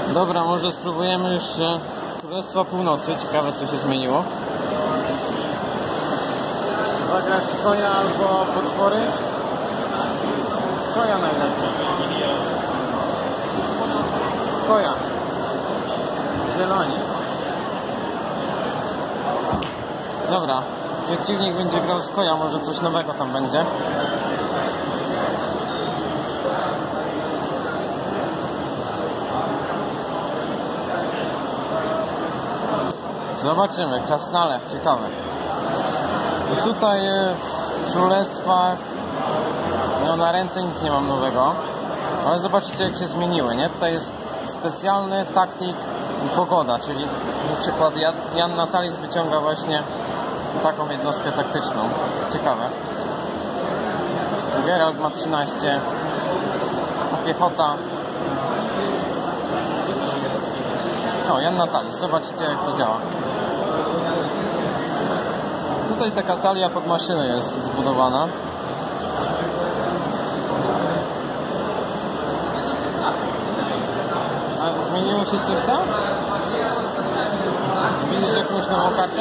Dobra, może spróbujemy jeszcze Królestwa Północy. Ciekawe, co się zmieniło. Zagrać Skoja albo potwory? Skoja najlepiej. Skoja. Zieloni. Dobra, przeciwnik będzie grał Skoja, może coś nowego tam będzie. Zobaczymy, Krasnale, ciekawe. I tutaj w królestwach no na ręce nic nie mam nowego, ale zobaczycie, jak się zmieniły, nie? Tutaj jest specjalny taktik pogoda, czyli na przykład Jan Natalis wyciąga właśnie taką jednostkę taktyczną. Ciekawe. Geralt ma 13, a piechota. No, Jan Natalis, zobaczycie, jak to działa. Tutaj taka talia pod maszyny jest zbudowana. A zmieniło się coś tam? Widzisz jakąś nową kartę?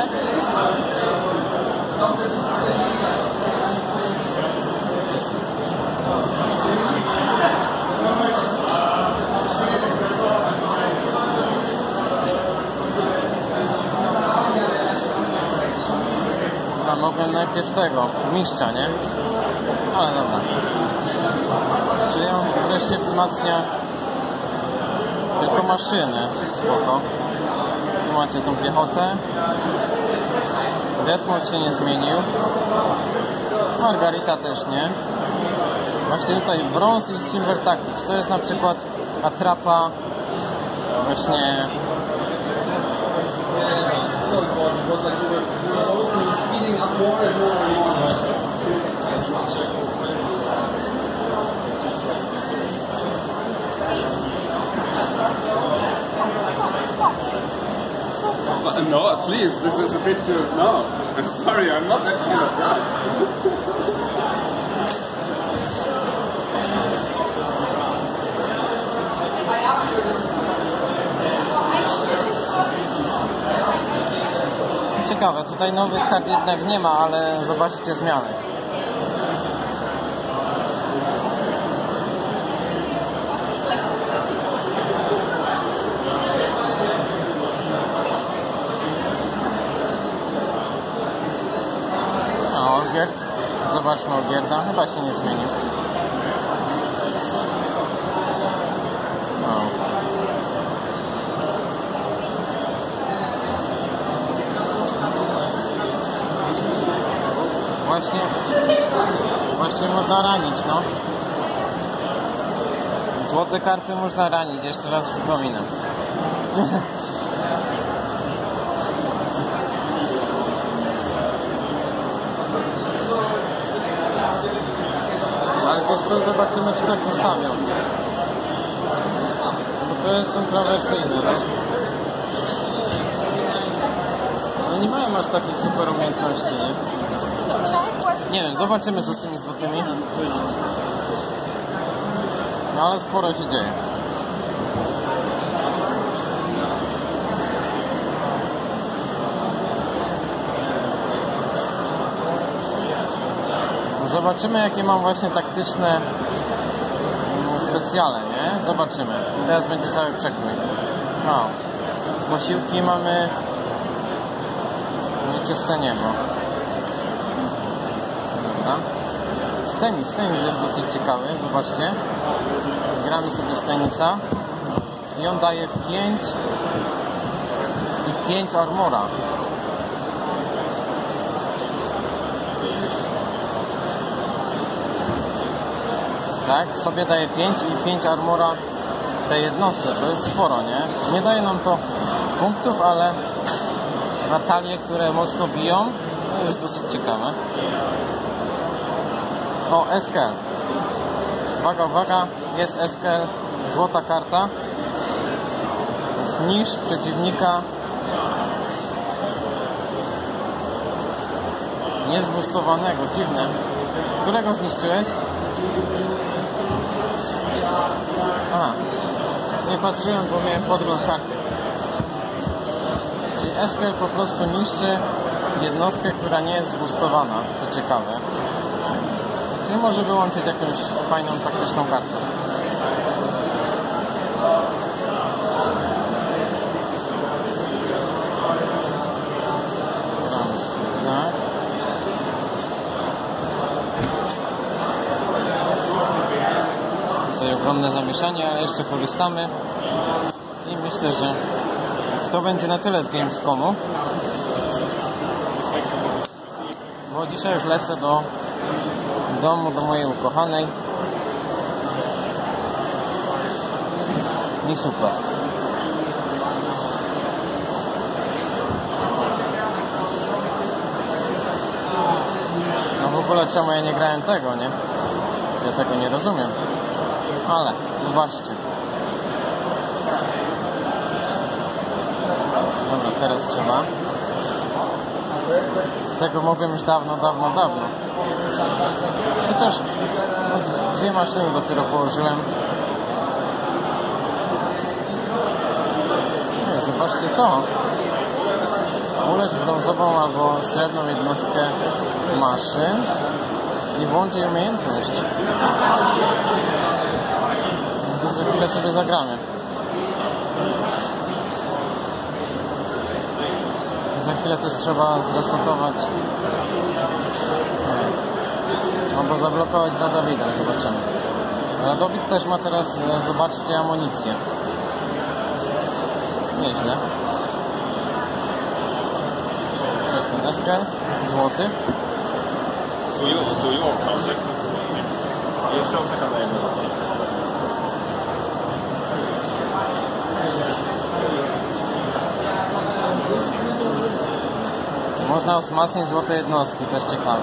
Mogłem najpierw tego, mistrza, nie? Ale dobra. Czyli on wreszcie wzmacnia tylko maszyny. Spoko. Tu macie tą piechotę. Detmold się nie zmienił. Margarita też nie. Właśnie tutaj Bronze i Silver Tactics. To jest na przykład atrapa właśnie no, please, this is a bit too... No, I'm sorry, I'm not that kind of guy. ciekawe, tutaj nowych kart jednak nie ma, ale zobaczycie zmiany. A Olgierd? Zobaczmy Olgierda, chyba się nie zmienił. Właśnie można ranić, no. Złote karty można ranić, jeszcze raz przypominam. Ale wiesz co, zobaczymy, czy tak zostawią. Bo to jest kontrowersyjne, no. No nie mają aż takich super umiejętności, nie? Nie wiem, zobaczymy, co z tymi złotymi. No ale sporo się dzieje. Zobaczymy, jakie mam właśnie taktyczne specjale, nie? Zobaczymy. Teraz będzie cały przekrój. No. Posiłki mamy nieczyste niebo. Stenis jest dosyć ciekawy, zobaczcie. Gramy sobie z Stenisa i on daje 5 i 5 armora. Tak, sobie daje 5 i 5 armora tej jednostce, to jest sporo, nie? Nie daje nam to punktów, ale na talie, które mocno biją, to jest dosyć ciekawe. O, Eskel. Uwaga, uwaga, jest Eskel, złota karta. Zniszcz przeciwnika niezbustowanego, dziwne. Którego zniszczyłeś? Aha, nie nie patrzyłem, bo miałem podgląd karty. Czyli Eskel po prostu niszczy jednostkę, która nie jest zboostowana, co ciekawe. Czyli może wyłączyć jakąś fajną, taktyczną kartę. Tak. Tutaj ogromne zamieszanie, ale jeszcze korzystamy. I myślę, że to będzie na tyle z Gamescomu. Bo dzisiaj już lecę do domu, do mojej ukochanej. I super. No w ogóle czemu ja nie grałem tego, nie? Ja tego nie rozumiem. Ale, zobaczcie. Dobra, teraz trzeba. Z tego mogłem już dawno. Chociaż dwie maszyny dopiero położyłem. Nie, zobaczcie to. Ulecz brązową albo srebrną jednostkę maszyn i włącz jej umiejętność. To za chwilę sobie zagramy. Za chwilę też trzeba zresetować albo zablokować Radowida, zobaczymy. Radowid też ma teraz, zobaczcie, amunicję. Nieźle. To jest ten Eskel, złoty. Tu Jorka, jeszcze czekam na jego. Można wzmacniać złote jednostki, też ciekawe.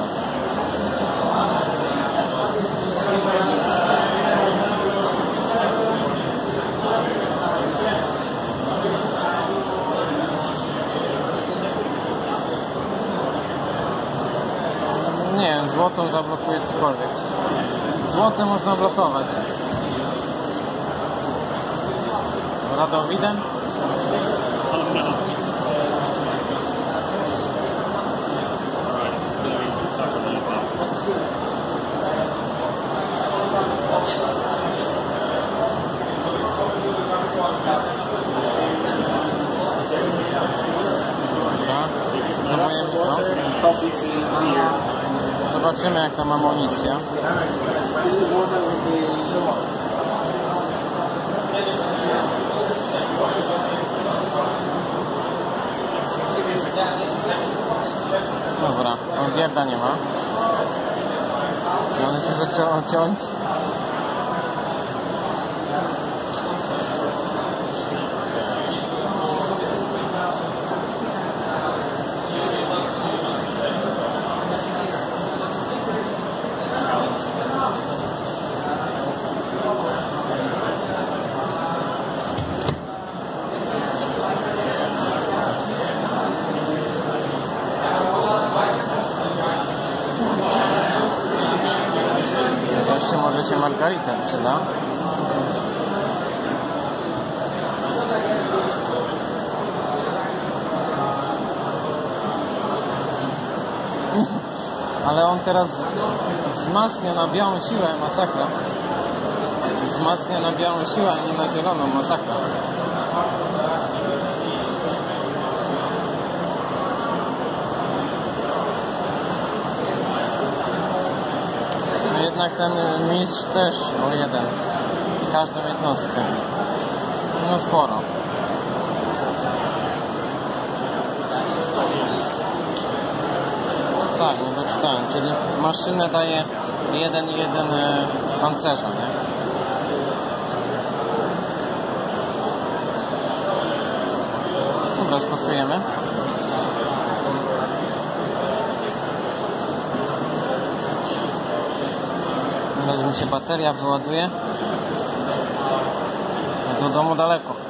Nie wiem, złotą zablokuje cokolwiek. Złote można blokować. Radowidem? Zobaczymy, jak tam amunicja. Dobra, Gierda nie ma. One się zaczęło ciąć. Może się Margarita przyda. Ale on teraz wzmacnia na białą siłę, masakra. Wzmacnia na białą siłę, a nie na zieloną, masakra. Jednak ten mistrz też o jeden. Każdą jednostkę. No sporo. Tak, nie doczytałem. Czyli maszynę daje 1,1 pancerza, nie? Dobra, spasujemy. Na razie mi się bateria wyładuje. Do domu daleko.